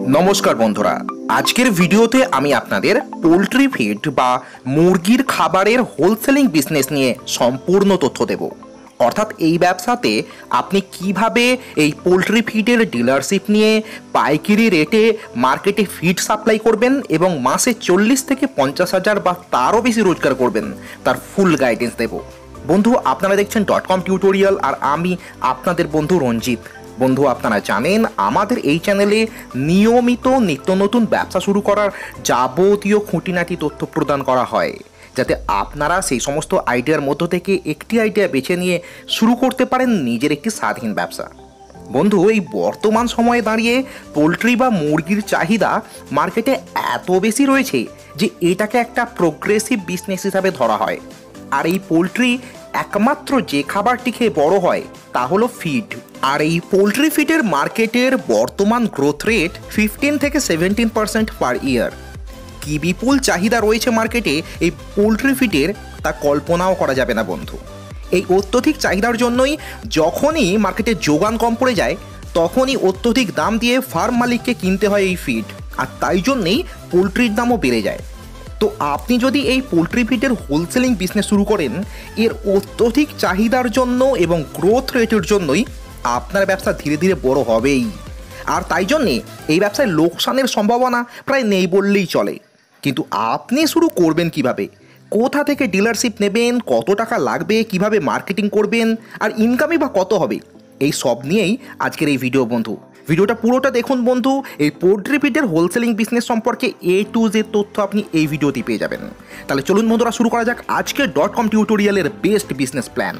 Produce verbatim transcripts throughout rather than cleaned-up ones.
নমস্কার বন্ধুরা, আজকের ভিডিওতে আমি আপনাদের পোল্ট্রি ফিড বা মুরগির খাবারের হোলসেলিং বিজনেস নিয়ে সম্পূর্ণ তথ্য দেব। অর্থাৎ এই ব্যবসাতে আপনি কিভাবে এই পোল্ট্রি ফিডের ডিলারশিপ নিয়ে পাইকারি রেটে মার্কেটে ফিড সাপ্লাই করবেন এবং মাসে চল্লিশ থেকে পঞ্চাশ হাজার বা তারও বেশি রোজগার করবেন তার ফুল গাইডেন্স দেব। বন্ধু, আপনারা দেখছেন ডট কম টিউটোরিয়াল আর আমি আপনাদের বন্ধু রঞ্জিত। বন্ধু, আপনারা জানেন আমাদের এই চ্যানেলে নিয়মিত নিত্য নতুন ব্যবসা শুরু করার যাবতীয় খুঁটিনাটি তথ্য প্রদান করা হয়, যাতে আপনারা সেই সমস্ত আইডিয়ার মধ্য থেকে একটি আইডিয়া বেছে নিয়ে শুরু করতে পারেন নিজের একটি স্বাধীন ব্যবসা। বন্ধু, এই বর্তমান সময়ে দাঁড়িয়ে পোলট্রি বা মুরগির চাহিদা মার্কেটে এত বেশি রয়েছে যে এটাকে একটা প্রোগ্রেসিভ বিজনেস হিসাবে ধরা হয়। আর এই পোলট্রি একমাত্র যে খাবারটি খেয়ে বড় হয় তা হলো ফিড। আর এই পোলট্রি ফিডের মার্কেটের বর্তমান গ্রোথ রেট ফিফটিন থেকে সেভেন্টিন পার্সেন্ট পার ইয়ার। কি বিপুল চাহিদা রয়েছে মার্কেটে এই পোলট্রি ফিডের তা কল্পনাও করা যাবে না বন্ধু। এই অত্যধিক চাহিদার জন্যই যখনই মার্কেটে যোগান কম পড়ে যায় তখনই অত্যধিক দাম দিয়ে ফার্ম মালিককে কিনতে হয় এই ফিড, আর তাই জন্যেই পোলট্রির দামও বেড়ে যায়। তো আপনি যদি এই পোলট্রি ফিডের হোলসেলিং বিজনেস শুরু করেন, এর অত্যধিক চাহিদার জন্য এবং গ্রোথ রেটের জন্যই আপনার ব্যবসা ধীরে ধীরে বড় হবেই। আর তাই জন্যে এই ব্যবসায় লোকসানের সম্ভাবনা প্রায় নেই বললেই চলে। কিন্তু আপনি শুরু করবেন কিভাবে, কোথা থেকে ডিলারশিপ নেবেন, কত টাকা লাগবে, কিভাবে মার্কেটিং করবেন, আর ইনকামই বা কত হবে, এই সব নিয়েই আজকের এই ভিডিও বন্ধু। ভিডিওটা পুরোটা দেখুন বন্ধু। এই পোল্ট্রি ফিডের হোলসেলিং বিজনেস সম্পর্কে এ টু জেড তথ্য আপনি এই ভিডিওতে পেয়ে যাবেন। তাহলে চলুন বন্ধুরা, শুরু করা যাক আজকের ডট কম টিউটোরিয়ালের বেস্ট বিজনেস প্ল্যান।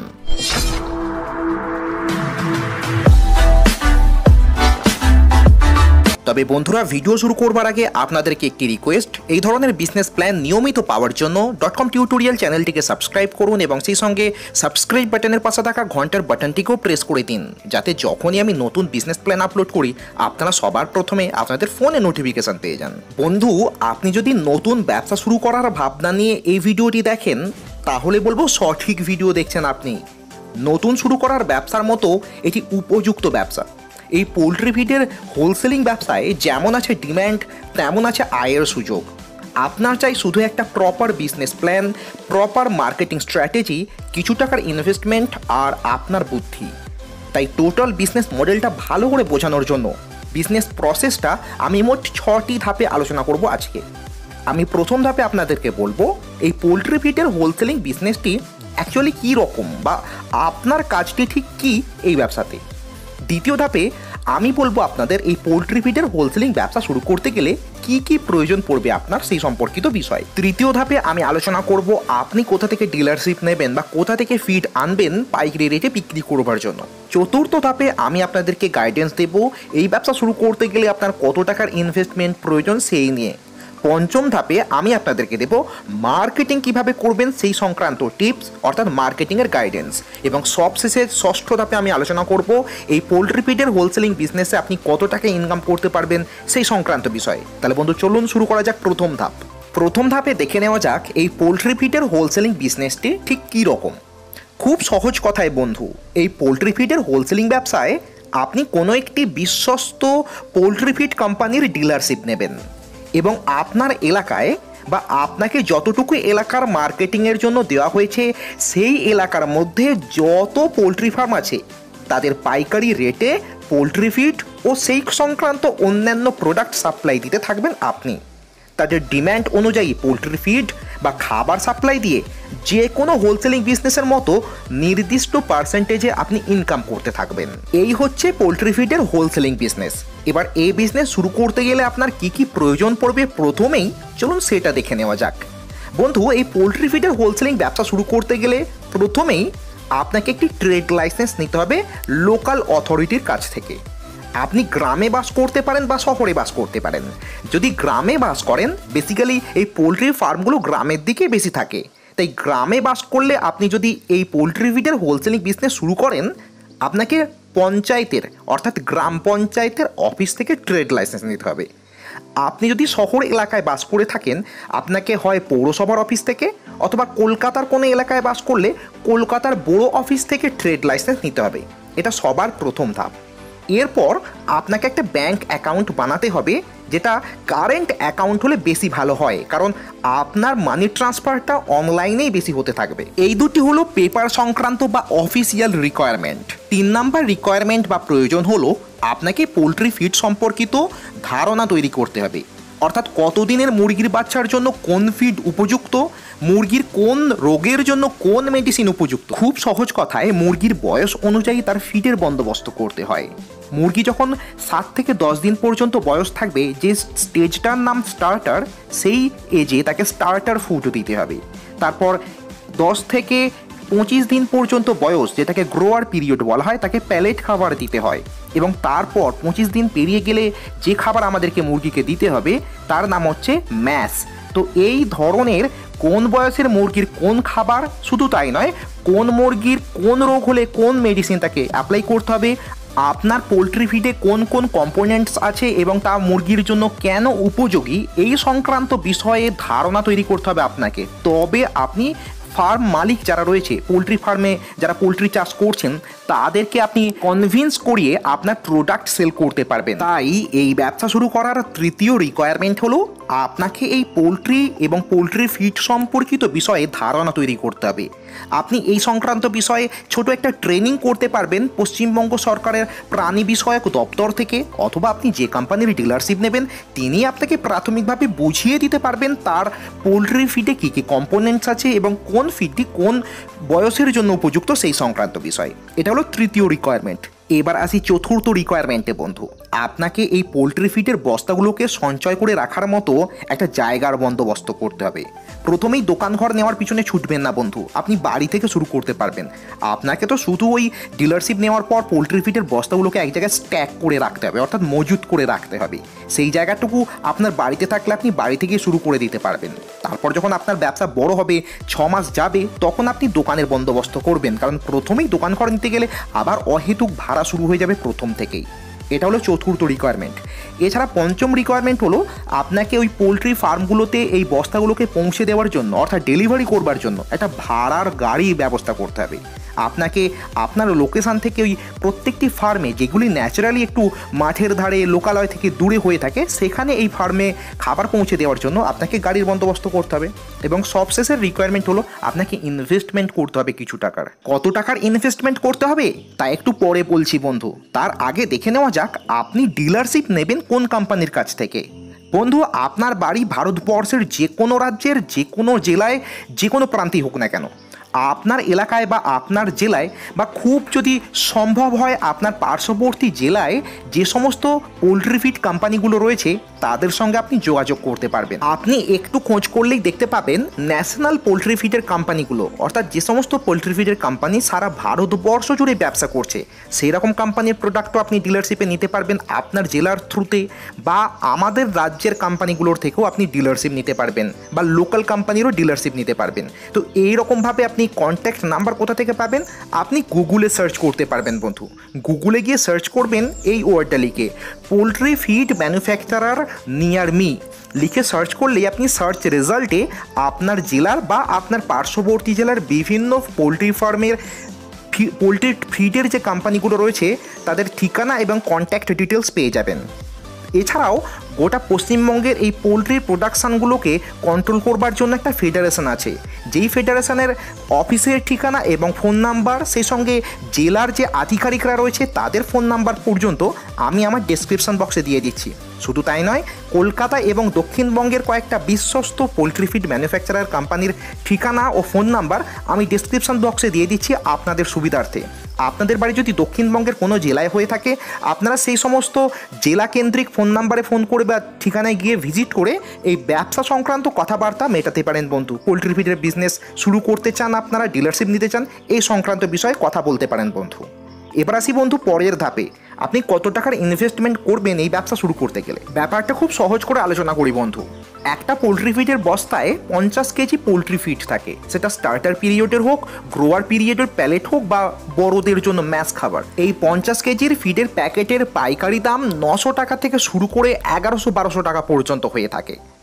তবে বন্ধুরা, ভিডিও শুরু করবার আগে আপনাদেরকে একটি রিকোয়েস্ট, এই ধরনের বিজনেস প্ল্যান নিয়মিত পাওয়ার জন্য ডট কম টিউটোরিয়াল চ্যানেলটিকে সাবস্ক্রাইব করুন এবং সেই সঙ্গে সাবস্ক্রাইব বাটনের পাশে থাকা ঘন্টার বাটনটিকেও প্রেস করে দিন, যাতে যখনই আমি নতুন বিজনেস প্ল্যান আপলোড করি আপনারা সবার প্রথমে আপনাদের ফোনে নোটিফিকেশান পেয়ে যান। বন্ধু, আপনি যদি নতুন ব্যবসা শুরু করার ভাবনা নিয়ে এই ভিডিওটি দেখেন তাহলে বলবো সঠিক ভিডিও দেখছেন আপনি। নতুন শুরু করার ব্যবসার মতো এটি উপযুক্ত ব্যবসা। এই পোলট্রি ফিডের হোলসেলিং ব্যবসায় যেমন আছে ডিম্যান্ড তেমন আছে আয়ের সুযোগ। আপনার চাই শুধু একটা proper business plan, proper marketing strategy, কিছু টাকার ইনভেস্টমেন্ট আর আপনার বুদ্ধি। তাই টোটাল বিজনেস মডেলটা ভালো করে বোঝানোর জন্য বিজনেস প্রসেসটা আমি মোট ছটি ধাপে আলোচনা করব আজকে। আমি প্রথম ধাপে আপনাদেরকে বলবো এই পোলট্রি ফিডের হোলসেলিং বিজনেসটি অ্যাকচুয়ালি কী রকম বা আপনার কাজটি ঠিক কী এই ব্যবসাতে। দ্বিতীয় ধাপে আমি বলবো আপনাদের এই পোলট্রি ফিডের হোলসেলিং ব্যবসা শুরু করতে গেলে কি কি প্রয়োজন পড়বে আপনার সেই সম্পর্কিত বিষয়। তৃতীয় ধাপে আমি আলোচনা করব আপনি কোথা থেকে ডিলারশিপ নেবেন বা কোথা থেকে ফিড আনবেন পাইকারি রেটে বিক্রি করবার জন্য। চতুর্থ ধাপে আমি আপনাদেরকে গাইডেন্স দেব এই ব্যবসা শুরু করতে গেলে আপনার কত টাকার ইনভেস্টমেন্ট প্রয়োজন সেই নিয়ে। পঞ্চম ধাপে আমি আপনাদেরকে দেব মার্কেটিং কিভাবে করবেন সেই সংক্রান্ত টিপস, অর্থাৎ মার্কেটিংয়ের গাইডেন্স। এবং সবশেষে ষষ্ঠ ধাপে আমি আলোচনা করব এই পোলট্রি ফিডের হোলসেলিং বিজনেসে আপনি কত টাকা ইনকাম করতে পারবেন সেই সংক্রান্ত বিষয়। তাহলে বন্ধু চলুন শুরু করা যাক প্রথম ধাপ। প্রথম ধাপে দেখে নেওয়া যাক এই পোলট্রি ফিডের হোলসেলিং বিজনেসটি ঠিক কী রকম। খুব সহজ কথায় বন্ধু, এই পোলট্রি ফিডের হোলসেলিং ব্যবসায় আপনি কোনো একটি বিশ্বস্ত পোলট্রি ফিড কোম্পানির ডিলারশিপ নেবেন এবং আপনার এলাকায় বা আপনাকে যতটুকু এলাকার মার্কেটিংয়ের জন্য দেওয়া হয়েছে সেই এলাকার মধ্যে যত পোলট্রি ফার্ম আছে তাদের পাইকারি রেটে পোলট্রি ফিড ও সেই সংক্রান্ত অন্যান্য প্রোডাক্ট সাপ্লাই দিতে থাকবেন আপনি। তাদের ডিম্যান্ড অনুযায়ী পোলট্রি ফিড বা খাবার সাপ্লাই দিয়ে যে কোনো হোলসেলিং বিজনেসের মতো নির্দিষ্ট পার্সেন্টেজে আপনি ইনকাম করতে থাকবেন। এই হচ্ছে পোলট্রি ফিডের হোলসেলিং বিজনেস। এবার এই বিজনেস শুরু করতে গেলে আপনার কি কি প্রয়োজন পড়বে প্রথমেই চলুন সেটা দেখে নেওয়া যাক। বন্ধু, এই পোলট্রি ফিডের হোলসেলিং ব্যবসা শুরু করতে গেলে প্রথমেই আপনাকে একটি ট্রেড লাইসেন্স নিতে হবে লোকাল অথরিটির কাছ থেকে। আপনি গ্রামে বাস করতে পারেন বা শহরে বাস করতে পারেন। যদি গ্রামে বাস করেন, বেসিক্যালি এই পোলট্রি ফার্মগুলো গ্রামের দিকে বেশি থাকে, তাই গ্রামে বাস করলে আপনি যদি এই পোলট্রি ফিডের হোলসেলিং বিজনেস শুরু করেন আপনাকে পঞ্চায়েতের অর্থাৎ গ্রাম পঞ্চায়েতের অফিস থেকে ট্রেড লাইসেন্স নিতে হবে। আপনি যদি শহর এলাকায় বাস করে থাকেন আপনাকে হয় পৌরসভার অফিস থেকে অথবা কলকাতার কোনো এলাকায় বাস করলে কলকাতার বড় অফিস থেকে ট্রেড লাইসেন্স নিতে হবে। এটা সবার প্রথম ধাপ। এরপর আপনাকে একটা ব্যাংক অ্যাকাউন্ট বানাতে হবে যেটা কারেন্ট অ্যাকাউন্ট হলে বেশি ভালো হয়, কারণ আপনার মানি ট্রান্সফারটা অনলাইনেই বেশি হতে থাকবে। এই দুটি হলো পেপার সংক্রান্ত বা অফিসিয়াল রিকোয়ারমেন্ট। তিন নাম্বার রিকোয়ারমেন্ট বা প্রয়োজন হলো আপনাকে পোলট্রি ফিড সম্পর্কিত ধারণা তৈরি করতে হবে, অর্থাৎ কতদিনের মুরগির বাচ্চার জন্য কোন ফিড উপযুক্ত, মুরগির কোন রোগের জন্য কোন মেডিসিন উপযুক্ত। খুব সহজ কথায় মুরগির বয়স অনুযায়ী তার ফিডের বন্দোবস্ত করতে হয়। মুরগি যখন সাত থেকে দশ দিন পর্যন্ত বয়স থাকবে, যে স্টেজটার নাম স্টার্টার, সেই এজে তাকে স্টার্টার ফুড দিতে হবে। তারপর দশ থেকে পঁচিশ দিন পর্যন্ত বয়স, যেটাকে গ্রোয়ার পিরিয়ড বলা হয়, তাকে প্যালেট খাবার দিতে হয়। এবং তারপর পঁচিশ দিন পেরিয়ে গেলে যে খাবার আমাদেরকে মুরগিকে দিতে হবে তার নাম হচ্ছে ম্যাশ। তো এই ধরনের কোন বয়সের মুরগির কোন খাবার, শুধু তাই নয়, কোন মুরগির কোন রোগ হলে কোন মেডিসিন তাকে অ্যাপ্লাই করতে হবে, আপনার পোলট্রি ফিডে কোন কোন কম্পোনেন্টস আছে এবং তা মুরগির জন্য কেন উপযোগী, এই সংক্রান্ত বিষয়ে ধারণা তৈরি করতে হবে আপনাকে। তবে আপনি ফার্ম মালিক যারা রয়েছে, পোলট্রি ফার্মে যারা পোলট্রি চাষ করছেন, তাদেরকে আপনি কনভিন্স করিয়ে আপনার প্রোডাক্ট সেল করতে পারবেন। তাই এই ব্যবসা শুরু করার তৃতীয় রিকোয়ারমেন্ট হলো আপনাকে এই পোলট্রি এবং পোলট্রি ফিড সম্পর্কিত বিষয়ে ধারণা তৈরি করতে হবে। আপনি এই সংক্রান্ত বিষয়ে ছোট একটা ট্রেনিং করতে পারবেন পশ্চিমবঙ্গ সরকারের প্রাণী বিষয়ক দপ্তর থেকে, অথবা আপনি যে কোম্পানির ডিলারশিপ নেবেন তিনি আপনাকে প্রাথমিকভাবে বুঝিয়ে দিতে পারবেন তার পোলট্রি ফিডে কী কী কম্পোনেন্টস আছে এবং কোন ফিডটি কোন বয়সের জন্য উপযুক্ত সেই সংক্রান্ত বিষয়। এটা হলো তৃতীয় রিকোয়ারমেন্ট। এবার আসি চতুর্থ রিকোয়ারমেন্টে বন্ধু। আপনাকে এই পোলট্রি ফিডের বস্তাগুলোকে সঞ্চয় করে রাখার মতো একটা জায়গার বন্দোবস্ত করতে হবে। প্রথমেই দোকান ঘর নেওয়ার পিছনে ছুটবেন না বন্ধু, আপনি বাড়ি থেকে শুরু করতে পারবেন। আপনাকে তো শুধু ওই ডিলারশিপ নেওয়ার পর পোলট্রি ফিডের বস্তাগুলোকে এক জায়গায় স্ট্যাক করে রাখতে হবে, অর্থাৎ মজুত করে রাখতে হবে। সেই জায়গাটুকু আপনার বাড়িতে থাকলে আপনি বাড়ি থেকে শুরু করে দিতে পারবেন। তারপর যখন আপনার ব্যবসা বড় হবে, ছ মাস যাবে, তখন আপনি দোকানের বন্দোবস্ত করবেন, কারণ প্রথমেই দোকান ঘর নিতে গেলে আবার অহেতুক ভাড়া শুরু হয়ে যাবে প্রথম থেকেই। এটা হলো চতুর্থ রিকোয়ারমেন্ট। এছাড়া পঞ্চম রিকোয়ারমেন্ট হলো আপনাকে ওই পোলট্রি ফার্মগুলোতে এই বস্তাগুলোকে পৌঁছে দেওয়ার জন্য, অর্থাৎ ডেলিভারি করবার জন্য একটা ভাড়ার গাড়ি ব্যবস্থা করতে হবে। আপনাকে আপনার লোকেশান থেকে ওই প্রত্যেকটি ফার্মে, যেগুলি ন্যাচারালি একটু মাঠের ধারে লোকালয় থেকে দূরে হয়ে থাকে, সেখানে এই ফার্মে খাবার পৌঁছে দেওয়ার জন্য আপনাকে গাড়ির বন্দোবস্ত করতে হবে। এবং সবশেষের রিকোয়ারমেন্ট হলো আপনাকে ইনভেস্টমেন্ট করতে হবে কিছু টাকার। কত টাকার ইনভেস্টমেন্ট করতে হবে তা একটু পরে বলছি বন্ধু, তার আগে দেখে নেওয়া যাক আপনি ডিলারশিপ নেবেন কোন কোম্পানির কাছ থেকে। বন্ধু, আপনার বাড়ি ভারতবর্ষের যে কোনো রাজ্যের যে কোনো জেলায় যে কোনো প্রান্তেই হোক না কেন, আপনার এলাকায় বা আপনার জেলায়, বা খুব যদি সম্ভব হয় আপনার পার্শ্ববর্তী জেলায় যে সমস্ত পোলট্রি ফিড কোম্পানিগুলো রয়েছে তাদের সঙ্গে আপনি যোগাযোগ করতে পারবেন। আপনি একটু খোঁজ করলেই দেখতে পাবেন ন্যাশনাল পোলট্রি ফিডের কোম্পানিগুলো, অর্থাৎ যে সমস্ত পোলট্রি ফিডের কোম্পানি সারা ভারতবর্ষ জুড়ে ব্যবসা করছে, সেই রকম কোম্পানির প্রোডাক্টও আপনি ডিলারশিপে নিতে পারবেন আপনার জেলার থ্রুতে, বা আমাদের রাজ্যের কোম্পানিগুলোর থেকেও আপনি ডিলারশিপ নিতে পারবেন, বা লোকাল কোম্পানিরও ডিলারশিপ নিতে পারবেন। তো এইরকমভাবে আপনি কন্ট্যাক্ট নাম্বার কোথা থেকে পাবেন? আপনি গুগলে সার্চ করতে পারবেন বন্ধু। গুগলে গিয়ে সার্চ করবেন এই ওয়ার্ডটা লিখে, poultry feed manufacturer near me, লিখে সার্চ করলেই আপনি সার্চ রেজাল্টে আপনার জেলার বা আপনার পার্শ্ববর্তী জেলার বিভিন্ন পোলট্রি ফার্মের পোলট্রি ফিডের যে কোম্পানিগুলো রয়েছে তাদের ঠিকানা এবং কন্ট্যাক্ট ডিটেলস পেয়ে যাবেন। এছাড়াও গোটা পশ্চিমবঙ্গের এই পোলট্রির প্রোডাকশানগুলোকে কন্ট্রোল করবার জন্য একটা ফেডারেশন আছে, যেই ফেডারেশনের অফিসের ঠিকানা এবং ফোন নাম্বার, সেই সঙ্গে জেলার যে আধিকারিকরা রয়েছে তাদের ফোন নাম্বার পর্যন্ত আমি আমার ডেসক্রিপশন বক্সে দিয়ে দিচ্ছি। শুধু তাই নয়, কলকাতা এবং দক্ষিণবঙ্গের কয়েকটা বিশ্বস্ত পোলট্রি ফিড ম্যানুফ্যাকচারার কোম্পানির ঠিকানা ও ফোন নাম্বার আমি ডেসক্রিপশন বক্সে দিয়ে দিচ্ছি আপনাদের সুবিধার্থে। আপনাদের বাড়ি যদি দক্ষিণবঙ্গের কোনো জেলায় হয়ে থাকে, আপনারা সেই সমস্ত জেলা কেন্দ্রিক ফোন নাম্বারে ফোন করে বা ঠিকানায় গিয়ে ভিজিট করে এই ব্যবসা সংক্রান্ত কথাবার্তা মেটাতে পারেন বন্ধু। পোলট্রি ফিডের বিজনেস শুরু করতে চান, আপনারা ডিলারশিপ নিতে চান, এই সংক্রান্ত বিষয়ে কথা বলতে পারেন বন্ধু। এবার আসি বন্ধু পরের ধাপে, আপনি কত টাকার ইনভেস্টমেন্ট করবেন এই ব্যবসা শুরু করতে গেলে। ব্যাপারটা খুব সহজ করে আলোচনা করি বন্ধু। একটা পোলট্রি ফিডের বস্তায় পঞ্চাশ কেজি পোলট্রি ফিড থাকে, সেটা স্টার্টার পিরিয়ডের হোক, গ্রোয়ার পিরিয়ডের প্যালেট হোক, বা বড়দের জন্য ম্যাশ খাবার। এই পঞ্চাশ কেজির ফিডের প্যাকেটের পাইকারি দাম নশো টাকা থেকে শুরু করে এগারোশো বারোশো টাকা পর্যন্ত হয়ে থাকে।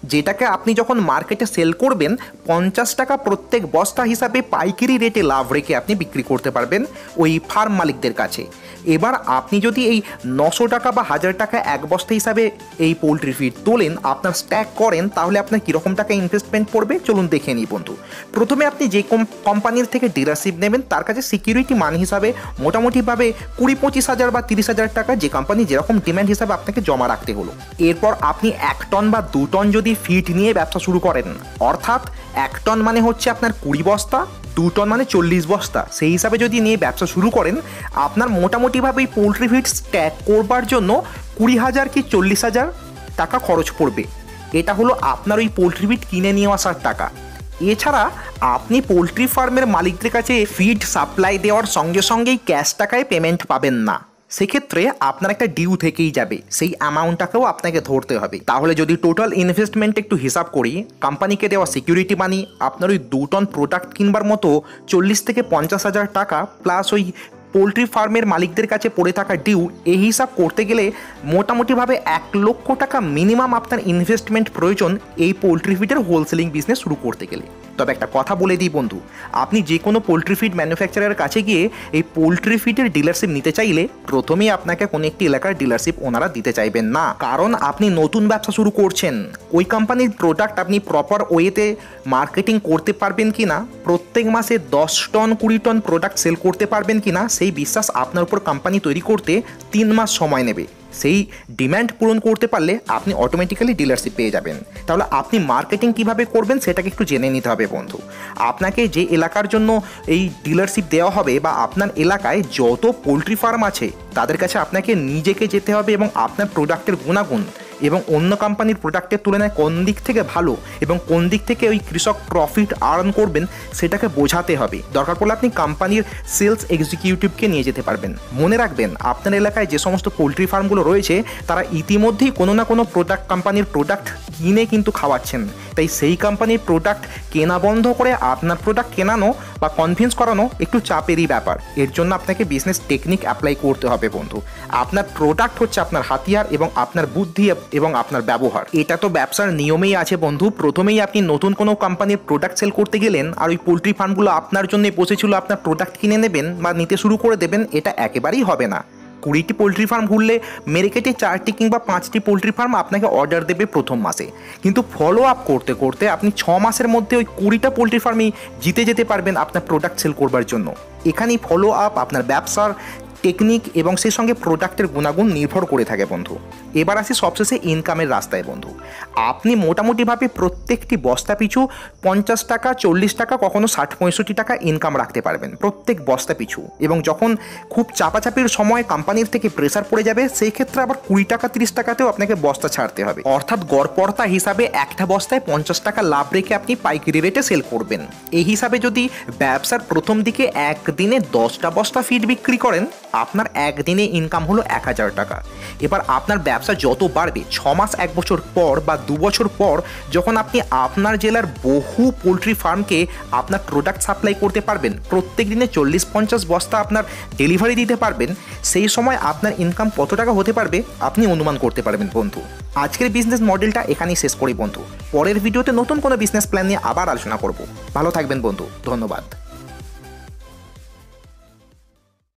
যেটাকে আপনি যখন মার্কেটে সেল করবেন পঞ্চাশ টাকা প্রত্যেক বস্তা হিসাবে পাইকারি রেটে লাভ রেখে আপনি বিক্রি করতে পারবেন ওই ফার্ম মালিকদের কাছে। এবার আপনি যদি এই নশো টাকা বা হাজার টাকা এক বস্তা হিসাবে এই পোলট্রি ফিড তোলেন, আপনার স্ট্যাক করেন, তাহলে আপনার কীরকম টাকা ইনভেস্টমেন্ট পড়বে চলুন দেখে নিই বন্ধু। প্রথমে আপনি যে কোম্পানির থেকে ডিলারশিপ নেবেন তার কাছে সিকিউরিটি মানি হিসাবে মোটামুটিভাবে কুড়ি পঁচিশ হাজার বা তিরিশ হাজার টাকা যে কোম্পানি যেরকম ডিম্যান্ড হিসাবে আপনাকে জমা রাখতে হলো। এরপর আপনি এক টন বা দু টন যদি ফিড নিয়ে ব্যবসা শুরু করেন, অর্থাৎ এক টন মানে হচ্ছে আপনার কুড়ি বস্তা, দু টন মানে চল্লিশ বস্তা, সেই হিসাবে যদি নিয়ে ব্যবসা শুরু করেন, আপনার মোটামুটিভাবে এই পোলট্রি ফিড স্ট্যাক করবার জন্য কুড়ি হাজার কি চল্লিশ হাজার টাকা খরচ পড়বে। এটা হলো আপনার ওই পোলট্রি ফিড কিনে নিয়ে আসার টাকা। এছাড়া আপনি পোলট্রি ফার্মের মালিকদের কাছে ফিড সাপ্লাই দেওয়ার সঙ্গে সঙ্গেই ক্যাশ টাকায় পেমেন্ট পাবেন না, সেক্ষেত্রে আপনার একটা ডিউ থেকেই যাবে, সেই অ্যামাউন্টটাকেও আপনাকে ধরতে হবে। তাহলে যদি টোটাল ইনভেস্টমেন্ট একটু হিসাব করি, কোম্পানিকে দেওয়া সিকিউরিটি মানি, আপনার ওই দু টন প্রোডাক্ট কিনবার মতো চল্লিশ থেকে পঞ্চাশ হাজার টাকা প্লাস ওই পোলট্রি ফার্মের মালিকদের কাছে পড়ে থাকা ডিউ, এই হিসাব করতে গেলে মোটামুটিভাবে এক লক্ষ টাকা মিনিমাম আপনার ইনভেস্টমেন্ট প্রয়োজন এই পোলট্রি ফিডের হোলসেলিং বিজনেস শুরু করতে গেলে। তবে একটা কথা বলে দিই বন্ধু, আপনি যে কোনো পোলট্রি ফিড ম্যানুফ্যাকচারের কাছে গিয়ে এই পোলট্রি ফিডের ডিলারশিপ নিতে চাইলে প্রথমেই আপনাকে কোনো একটি এলাকার ডিলারশিপ ওনারা দিতে চাইবেন না, কারণ আপনি নতুন ব্যবসা শুরু করছেন। ওই কোম্পানির প্রোডাক্ট আপনি প্রপার ওয়েতে মার্কেটিং করতে পারবেন কি না, প্রত্যেক মাসে দশ টন কুড়ি টন প্রোডাক্ট সেল করতে পারবেন কি না, সেই বিশ্বাস আপনার উপর কোম্পানি তৈরি করতে তিন মাস সময় নেবে। সেই ডিম্যান্ড পূরণ করতে পারলে আপনি অটোমেটিক্যালি ডিলারশিপ পেয়ে যাবেন। তাহলে আপনি মার্কেটিং কিভাবে করবেন সেটাকে একটু জেনে নিতে হবে বন্ধু। আপনাকে যে এলাকার জন্য এই ডিলারশিপ দেওয়া হবে বা আপনার এলাকায় যত পোলট্রি ফার্ম আছে তাদের কাছে আপনাকে নিজেকে যেতে হবে এবং আপনার প্রোডাক্টের গুণাগুণ এবং অন্য কোম্পানির প্রোডাক্টের তুলনায় কোন দিক থেকে ভালো এবং কোন দিক থেকে ওই কৃষক প্রফিট আর্ন করবেন সেটাকে বোঝাতে হবে। দরকার পড়লে আপনি কোম্পানির সেলস এক্সিকিউটিভকে নিয়ে যেতে পারবেন। মনে রাখবেন, আপনার এলাকায় যে সমস্ত পোলট্রি ফার্মগুলো রয়েছে তারা ইতিমধ্যেই কোনো না কোনো প্রোডাক্ট কোম্পানির প্রোডাক্ট কিনে কিন্তু খাওয়াচ্ছেন, তাই সেই কোম্পানির প্রোডাক্ট কেনা বন্ধ করে আপনার প্রোডাক্ট কেনানো বা কনভিন্স করানো একটু চাপেরই ব্যাপার। এর জন্য আপনাকে বিজনেস টেকনিক অ্যাপ্লাই করতে হবে বন্ধু। আপনার প্রোডাক্ট হচ্ছে আপনার হাতিয়ার এবং আপনার বুদ্ধি এবং আপনার ব্যবহার, এটা তো ব্যবসার নিয়মেই আছে বন্ধু। প্রথমেই আপনি নতুন কোনো কোম্পানির প্রোডাক্ট সেল করতে গেলেন আর ওই পোলট্রি ফার্মগুলো আপনার জন্য বসেছিল, আপনার প্রোডাক্ট কিনে নেবেন বা নিতে শুরু করে দেবেন, এটা একেবারেই হবে না। কুড়িটি পোলট্রি ফার্ম ঘুরলে মেরে কেটে চারটি কিংবা পাঁচটি পোলট্রি ফার্ম আপনাকে অর্ডার দেবে প্রথম মাসে, কিন্তু ফলো আপ করতে করতে আপনি ছ মাসের মধ্যে ওই কুড়িটা পোলট্রি ফার্মই জিতে যেতে পারবেন আপনার প্রোডাক্ট সেল করবার জন্য। এখানেই ফলো আপ আপনার ব্যবসার টেকনিক এবং সেই সঙ্গে প্রোডাক্টের গুণাগুণ নির্ভর করে থাকে বন্ধু। এবার আসি সবশেষে ইনকামের রাস্তায় বন্ধু। আপনি মোটামুটিভাবে প্রত্যেকটি বস্তা পিছু পঞ্চাশ টাকা চল্লিশ টাকা কখনো ষাট পঁয়ষট্টি টাকা ইনকাম রাখতে পারবেন প্রত্যেক বস্তা পিছু, এবং যখন খুব চাপাচাপির সময় কোম্পানির থেকে প্রেসার পড়ে যাবে সেই ক্ষেত্রে আবার কুড়ি টাকা তিরিশ টাকাতেও আপনাকে বস্তা ছাড়তে হবে। অর্থাৎ গড়পড়তা হিসাবে একটা বস্তায় পঞ্চাশ টাকা লাভ রেখে আপনি পাইকারি রেটে সেল করবেন। এই হিসাবে যদি ব্যবসার প্রথম দিকে একদিনে দশটা বস্তা ফিড বিক্রি করেন, আপনার একদিনে ইনকাম হলো এক হাজার টাকা। এবার আপনার ব্যবসা যত বাড়বে, ছ মাস এক বছর পর বা দু বছর পর যখন আপনি আপনার জেলার বহু পোলট্রি ফার্মকে আপনার প্রোডাক্ট সাপ্লাই করতে পারবেন, প্রত্যেক দিনে চল্লিশ পঞ্চাশ বস্তা আপনার ডেলিভারি দিতে পারবেন, সেই সময় আপনার ইনকাম কত টাকা হতে পারবে আপনি অনুমান করতে পারবেন বন্ধু। আজকের বিজনেস মডেলটা এখানেই শেষ করি বন্ধু। পরের ভিডিওতে নতুন কোনো বিজনেস প্ল্যান নিয়ে আবার আলোচনা করব। ভালো থাকবেন বন্ধু, ধন্যবাদ।